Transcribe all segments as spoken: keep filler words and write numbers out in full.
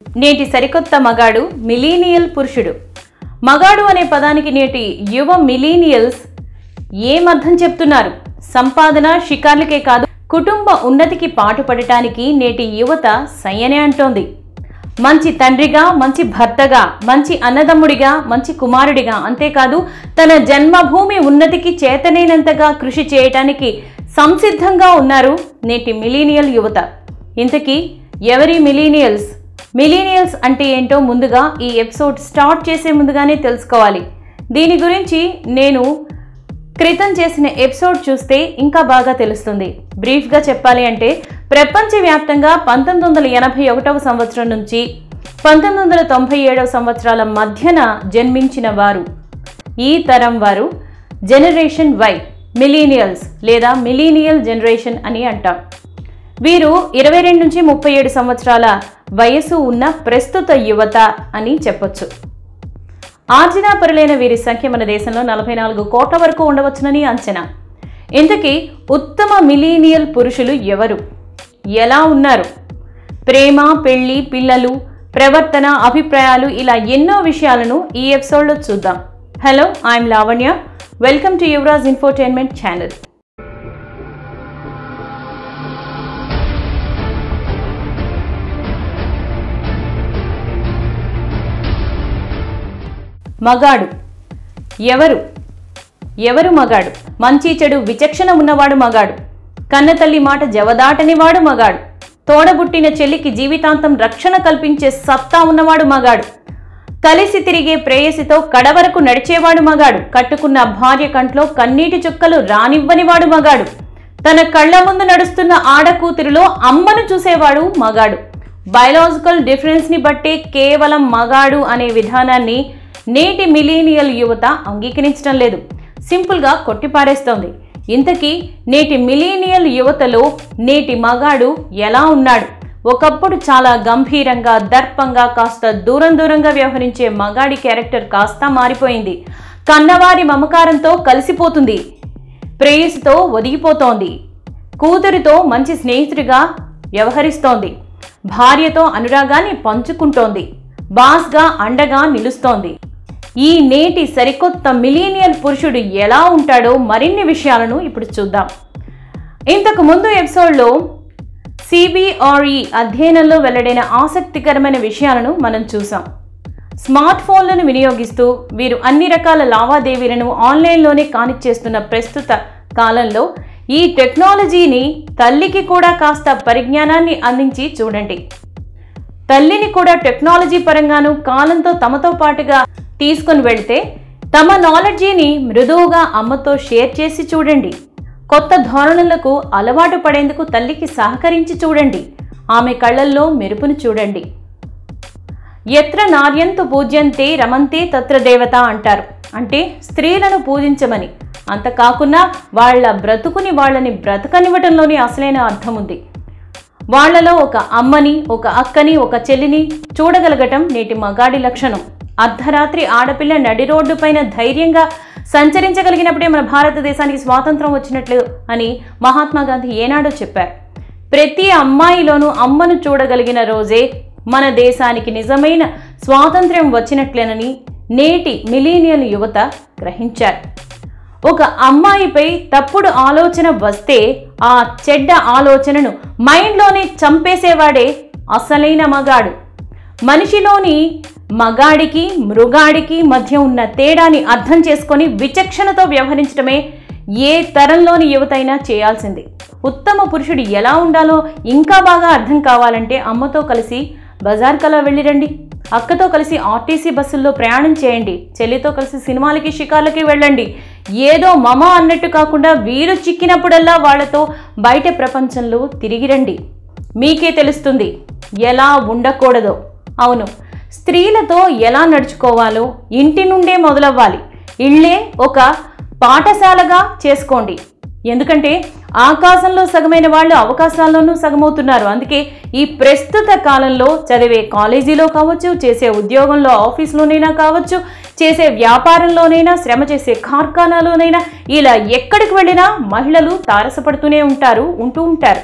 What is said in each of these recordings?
నేటి సరికొత్త మగాడు మిలీనియల్ పురుషుడు. మగాడు అనే పదానికి నేటి యువ మిలీనియల్స్ ఏమర్థం చెప్తున్నారు? సంపాదన, షికార్లకే కాదు, కుటుంబ ఉన్నతికి పాటుపడటానికి నేటి యువత సయ్యనే అంటోంది. మంచి తండ్రిగా, మంచి భర్తగా, మంచి అన్నదమ్ముడిగా, మంచి కుమారుడిగా, అంతేకాదు తన జన్మభూమి ఉన్నతికి చేతనైనంతగా కృషి చేయటానికి సంసిద్ధంగా ఉన్నారు నేటి మిలీనియల్ యువత. ఇంతకీ ఎవరి మిలీనియల్స్? మిలీనియల్స్ అంటే ఏంటో ముందుగా ఈ ఎపిసోడ్ స్టార్ట్ చేసే ముందుగానే తెలుసుకోవాలి. దీని గురించి నేను క్రితం చేసిన ఎపిసోడ్ చూస్తే ఇంకా బాగా తెలుస్తుంది. బ్రీఫ్గా చెప్పాలి అంటే ప్రపంచవ్యాప్తంగా పంతొమ్మిది వందల ఎనభై ఒకటవ సంవత్సరం నుంచి పంతొమ్మిది వందల తొంభై ఏడవ సంవత్సరాల మధ్యన జన్మించిన వారు, ఈ తరం వారు జనరేషన్ వై, మిలీనియల్స్ లేదా మిలీనియల్ జనరేషన్ అని అంటాం. వీరు ఇరవై రెండు నుంచి ముప్పై ఏడు సంవత్సరాల వయసు ఉన్న ప్రస్తుత యువత అని చెప్పొచ్చు. ఆర్జనాపరులైన వీరి సంఖ్య మన దేశంలో నలభై నాలుగు కోట్ల వరకు ఉండవచ్చునని అంచనా. ఇంతకీ ఉత్తమ మిలీనియల్ పురుషులు ఎవరు? ఎలా ఉన్నారు? ప్రేమ, పెళ్లి, పిల్లలు, ప్రవర్తన, అభిప్రాయాలు, ఇలా ఎన్నో విషయాలను ఈ ఎపిసోడ్లో చూద్దాం. Hello, I'm Lavanya. Welcome to Yuvaraj infotainment channel. మగాడు ఎవరు? ఎవరు మగాడు? మంచి చెడు విచక్షణ ఉన్నవాడు మగాడు. కన్నతల్లి మాట జవదాటనివాడు మగాడు. తోడబుట్టిన చెల్లికి జీవితాంతం రక్షణ కల్పించే సత్తా ఉన్నవాడు మగాడు. కలిసి తిరిగే ప్రేయసితో కడవరకు నడిచేవాడు మగాడు. కట్టుకున్న భార్య కంట్లో కన్నీటి చుక్కలు రానివ్వనివాడు మగాడు. తన కళ్ల ముందు నడుస్తున్న ఆడకూతురిలో అమ్మను చూసేవాడు మగాడు. బయలాజికల్ డిఫరెన్స్ ని బట్టే కేవలం మగాడు అనే విధానాన్ని నేటి మిలీనియల్ యువత అంగీకరించడం లేదు, సింపుల్గా కొట్టిపారేస్తోంది. ఇంతకీ నేటి మిలీనియల్ యువతలో నేటి మగాడు ఎలా ఉన్నాడు? ఒకప్పుడు చాలా గంభీరంగా, దర్పంగా, కాస్త దూరం దూరంగా వ్యవహరించే మగాడి క్యారెక్టర్ కాస్త మారిపోయింది. కన్నవారి మమకారంతో కలిసిపోతుంది, ప్రేయసితో ఒదిగిపోతోంది, కూతురితో మంచి స్నేహితుడిగా వ్యవహరిస్తోంది, భార్యతో అనురాగాన్ని పంచుకుంటోంది, బాస్గా అండగా నిలుస్తోంది. ఈ నేటి సరికొత్త మిలీనియల్ పురుషుడు ఎలా ఉంటాడో మరిన్ని విషయాలను ఇప్పుడు చూద్దాం. ఇంతకు ముందు ఎపిసోడ్లో సిబిఆర్ఈ అధ్యయనంలో వెల్లడైన ఆసక్తికరమైన విషయాలను మనం చూసాం. స్మార్ట్ ఫోన్లను వినియోగిస్తూ వీరు అన్ని రకాల లావాదేవీలను ఆన్లైన్లోనే కానిచ్చేస్తున్న ప్రస్తుత కాలంలో ఈ టెక్నాలజీని తల్లికి కూడా కాస్త పరిజ్ఞానాన్ని అందించి చూడండి. తల్లిని కూడా టెక్నాలజీ పరంగాను కాలంతో తమతో పాటుగా తీసుకుని వెళితే తమ నాలెడ్జీని మృదువుగా అమ్మతో షేర్ చేసి చూడండి. కొత్త ధోరణులకు అలవాటు పడేందుకు తల్లికి సహకరించి చూడండి. ఆమె కళ్ళల్లో మెరుపును చూడండి. ఎత్ర నార్యంతు పూజ్యంతే రమంతే తత్ర దేవత అంటారు. అంటే స్త్రీలను పూజించమని, అంత కాకుండా వాళ్ళ బ్రతుకుని వాళ్ళని బ్రతకనివ్వటంలోని అసలైన అర్థం ఉంది. వాళ్లలో ఒక అమ్మని, ఒక అక్కని, ఒక చెల్లిని చూడగలగటం నేటి మగాడి లక్షణం. అర్ధరాత్రి ఆడపిల్ల నడి రోడ్డు పైన ధైర్యంగా సంచరించగలిగినప్పుడే మన భారతదేశానికి స్వాతంత్రం వచ్చినట్లు అని మహాత్మా గాంధీ ఏనాడో చెప్పారు. ప్రతి అమ్మాయిలోనూ అమ్మను చూడగలిగిన రోజే మన దేశానికి నిజమైన స్వాతంత్ర్యం వచ్చినట్లేనని నేటి మిలీనియల్ యువత గ్రహించారు. ఒక అమ్మాయిపై తప్పుడు ఆలోచన వస్తే ఆ చెడ్డ ఆలోచనను మైండ్లోనే చంపేసేవాడే అసలైన మగాడు. మనిషిలోని మగాడికి మృగాడికి మధ్య ఉన్న తేడాని అర్థం చేసుకొని విచక్షణతో వ్యవహరించడమే ఏ తరంలోని యువతైనా చేయాల్సింది. ఉత్తమ పురుషుడు ఎలా ఉండాలో ఇంకా బాగా అర్థం కావాలంటే అమ్మతో కలిసి బజార్ కలా వెళ్ళిరండి, అక్కతో కలిసి ఆర్టీసీ బస్సుల్లో ప్రయాణం చేయండి, చెల్లితో కలిసి సినిమాలకి, షికార్లకి వెళ్ళండి. ఏదో మమ అన్నట్టు కాకుండా వీరు చిక్కినప్పుడల్లా వాళ్లతో బయట ప్రపంచంలో తిరిగిరండి. మీకే తెలుస్తుంది ఎలా ఉండకూడదో. అవును, స్త్రీలతో ఎలా నడుచుకోవాలో ఇంటి నుండే మొదలవ్వాలి. ఇళ్లే ఒక పాఠశాలగా చేసుకోండి. ఎందుకంటే ఆకాశంలో సగమైన వాళ్ళు అవకాశాల్లోనూ సగమవుతున్నారు. అందుకే ఈ ప్రస్తుత కాలంలో చదివే కాలేజీలో కావచ్చు, చేసే ఉద్యోగంలో ఆఫీస్లోనైనా కావచ్చు, చేసే వ్యాపారంలోనైనా, శ్రమ చేసే కార్ఖానాలోనైనా, ఇలా ఎక్కడికి వెళ్ళినా మహిళలు తారసపడుతూనే ఉంటారు, ఉంటూ ఉంటారు.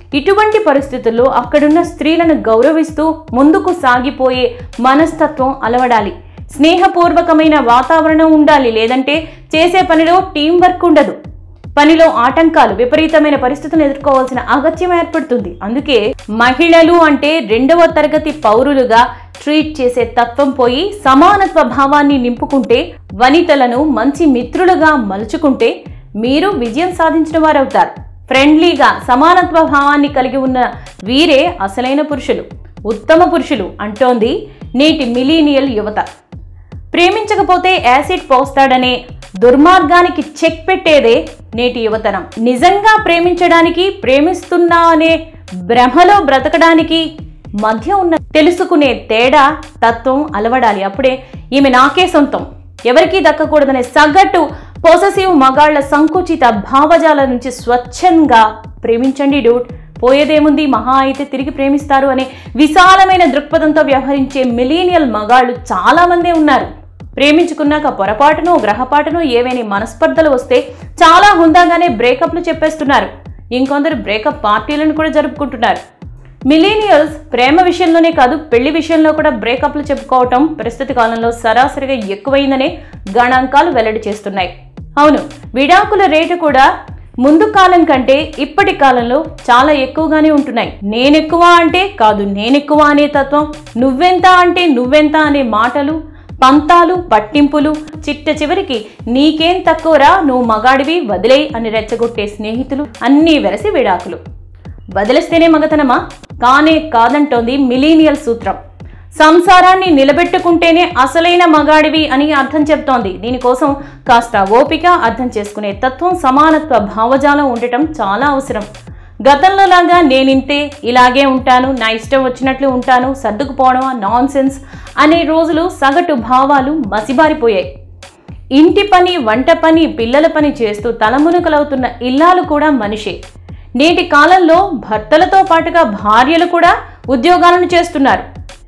ఇటువంటి పరిస్థితుల్లో అక్కడున్న స్త్రీలను గౌరవిస్తూ ముందుకు సాగిపోయే మనస్తత్వం అలవడాలి. స్నేహపూర్వకమైన వాతావరణం ఉండాలి. లేదంటే చేసే పనిలో టీం వర్క్ ఉండదు. పనిలో ఆటంకాలు, విపరీతమైన పరిస్థితులను ఎదుర్కోవాల్సిన అగత్యం ఏర్పడుతుంది. అందుకే మహిళలు అంటే రెండవ తరగతి పౌరులుగా ట్రీట్ చేసే తత్వం పోయి సమానత్వ భావాన్ని నింపుకుంటే, వనితలను మంచి మిత్రులుగా మలుచుకుంటే మీరు విజయం సాధించిన వారవుతారు. ఫ్రెండ్లీగా సమానత్వ భావాన్ని కలిగి ఉన్న వీరే అసలైన పురుషులు, ఉత్తమ పురుషులు అంటోంది నేటి మిలీనియల్ యువత. ప్రేమించకపోతే యాసిడ్ పోస్తాడనే దుర్మార్గానికి చెక్ పెట్టేదే నేటి యువతరం. నిజంగా ప్రేమించడానికి, ప్రేమిస్తున్నా అనే భ్రమలో బ్రతకడానికి మధ్య ఉన్న తెలుసుకునే తేడా తత్వం అలవడాలి. అప్పుడే ఈమె నాకే సొంతం, ఎవరికీ దక్కకూడదనే సగటు పొసెసివ్ మగాళ్ల సంకుచిత భావజాల నుంచి స్వచ్ఛంగా ప్రేమించండి డూడ్, పోయేదేముంది, మహా అయితే తిరిగి ప్రేమిస్తారు అనే విశాలమైన దృక్పథంతో వ్యవహరించే మిలీనియల్ మగాళ్ళు చాలా మందే ఉన్నారు. ప్రేమించుకున్నాక పొరపాటునో గ్రహపాటునో ఏవైనా మనస్పర్ధలు వస్తే చాలా హుందాగానే బ్రేకప్లు చెప్పేస్తున్నారు. ఇంకొందరు బ్రేకప్ పార్టీలను కూడా జరుపుకుంటున్నారు. మిలీనియల్స్ ప్రేమ విషయంలోనే కాదు, పెళ్లి విషయంలో కూడా బ్రేకప్లు చెప్పుకోవటం ప్రస్తుత కాలంలో సరాసరిగా ఎక్కువైందనే గణాంకాలు వెల్లడి చేస్తున్నాయి. అవును, విడాకుల రేటు కూడా ముందు కాలం కంటే ఇప్పటి కాలంలో చాలా ఎక్కువగానే ఉంటున్నాయి. నేనెక్కువ అంటే కాదు, నేనెక్కువ అనే తత్వం, నువ్వెంత అంటే నువ్వెంత అనే మాటలు, పంతాలు, పట్టింపులు, చిట్ట చివరికి నీకేం తక్కువరా, నువ్వు మగాడివి వదిలేయ్ అని రెచ్చగొట్టే స్నేహితులు, అన్నీ వెరసి విడాకులు. వదిలేస్తేనే మగతనమా? కానే కాదంటోంది మిలీనియల్ సూత్రం. సంసారాన్ని నిలబెట్టుకుంటేనే అసలైన మగాడివి అని అర్థం చెప్తోంది. దీనికోసం కాస్త ఓపిక, అర్థం చేసుకునే తత్వం, సమానత్వ భావజాలం ఉండటం చాలా అవసరం. గతంలో లాగా నేనింతే, ఇలాగే ఉంటాను, నా ఇష్టం వచ్చినట్లు ఉంటాను, సర్దుకుపోవడం నాన్ సెన్స్ అనే రోజులు, సగటు భావాలు మసిబారిపోయాయి. ఇంటి పని, వంట పని, పిల్లల పని చేస్తూ తలమునకలవుతున్న ఇల్లాలు కూడా మనిషే. నేటి కాలంలో భర్తలతో పాటుగా భార్యలు కూడా ఉద్యోగాలను చేస్తున్నారు.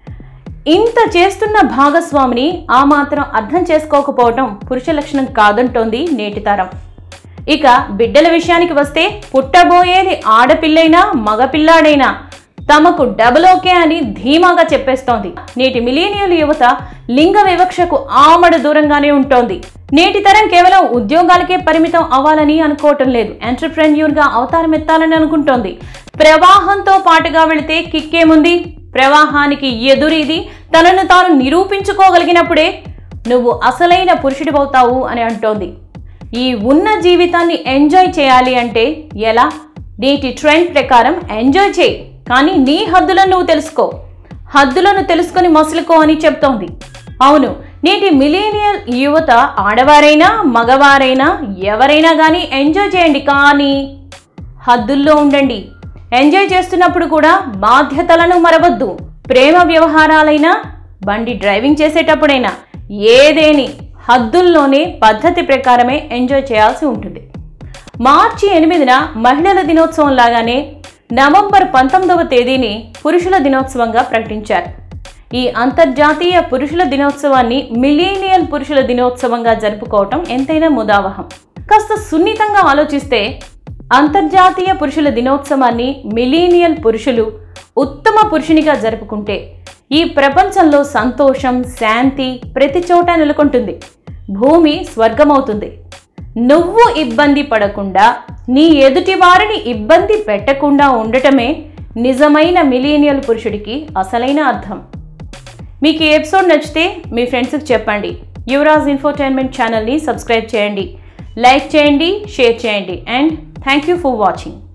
ఇంత చేస్తున్న భాగస్వామిని ఆ మాత్రం అర్థం చేసుకోకపోవటం పురుష లక్షణం కాదంటోంది నేటి తరం. ఇక బిడ్డల విషయానికి వస్తే, పుట్టబోయేది ఆడపిల్లైనా మగపిల్లాడైనా తమకు డబుల్ ఓకే అని ధీమాగా చెప్పేస్తోంది. నేటి మిలీనియల్ యువత లింగ వివక్షకు ఆమడ దూరంగానే ఉంటోంది. నేటి తరం కేవలం ఉద్యోగాలకే పరిమితం అవ్వాలని అనుకోవటం లేదు, ఎంటర్‌ప్రెన్యూర్‌గా అవతారం ఎత్తాలని అనుకుంటోంది. ప్రవాహంతో పాటుగా వెళితే కిక్కేముంది? ప్రవాహానికి ఎదురీది తనను తాను నిరూపించుకోగలిగినప్పుడే నువ్వు అసలైన పురుషుడివవుతావు అని అంటోంది. ఈ ఉన్న జీవితాన్ని ఎంజాయ్ చేయాలి అంటే ఎలా? నేటి ట్రెండ్ ప్రకారం ఎంజాయ్ చేయి, కానీ నీ హద్దులను నువ్వు తెలుసుకో, హద్దులను తెలుసుకొని మసులుకో అని చెప్తోంది. అవును, నేటి మిలీనియల్ యువత ఆడవారైనా మగవారైనా ఎవరైనా కానీ ఎంజాయ్ చేయండి, కానీ హద్దుల్లో ఉండండి. ఎంజాయ్ చేస్తున్నప్పుడు కూడా బాధ్యతలను మరవద్దు. ప్రేమ వ్యవహారాలైనా, బండి డ్రైవింగ్ చేసేటప్పుడైనా ఏదేని హద్దుల్లోనే పద్ధతి ప్రకారమే ఎంజాయ్ చేయాల్సి ఉంటుంది. మార్చి ఎనిమిదిన మహిళల దినోత్సవం లాగానే నవంబర్ పంతొమ్మిదవ తేదీని పురుషుల దినోత్సవంగా ప్రకటించారు. ఈ అంతర్జాతీయ పురుషుల దినోత్సవాన్ని మిలీనియల్ పురుషుల దినోత్సవంగా జరుపుకోవటం ఎంతైనా ముదావహం. కాస్త సున్నితంగా ఆలోచిస్తే అంతర్జాతీయ పురుషుల దినోత్సవాన్ని మిలీనియల్ పురుషులు ఉత్తమ పురుషునిగా జరుపుకుంటే ఈ ప్రపంచంలో సంతోషం, శాంతి ప్రతి చోట నెలకొంటుంది. భూమి స్వర్గమవుతుంది. నువ్వు ఇబ్బంది పడకుండా, నీ ఎదుటి వారిని ఇబ్బంది పెట్టకుండా ఉండటమే నిజమైన మిలీనియల్ పురుషుడికి అసలైన అర్థం. మీకు ఈ ఎపిసోడ్ నచ్చితే మీ ఫ్రెండ్స్కి చెప్పండి. యువరాజ్ ఇన్ఫోటైన్మెంట్ ఛానల్ని సబ్స్క్రైబ్ చేయండి, లైక్ చేయండి, షేర్ చేయండి. And thank you for watching.